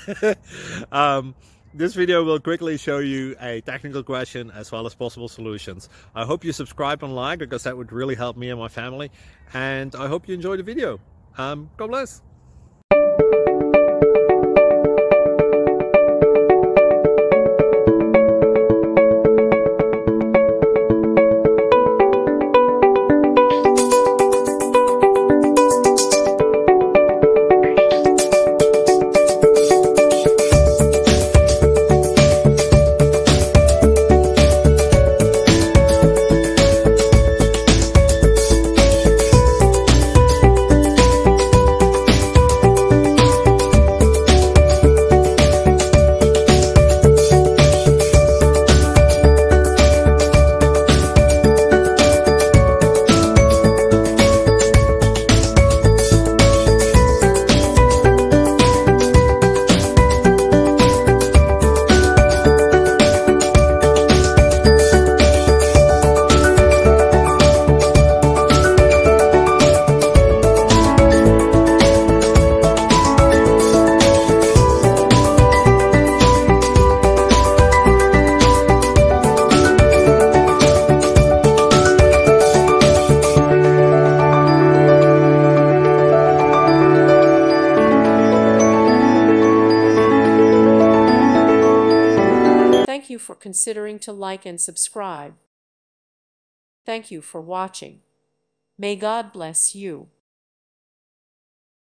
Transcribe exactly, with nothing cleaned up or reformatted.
um, this video will quickly show you a technical question as well as possible solutions. I hope you subscribe and like, because that would really help me and my family. And I hope you enjoy the video. Um, God bless. Thank you for considering to like and subscribe. Thank you for watching. May God bless you.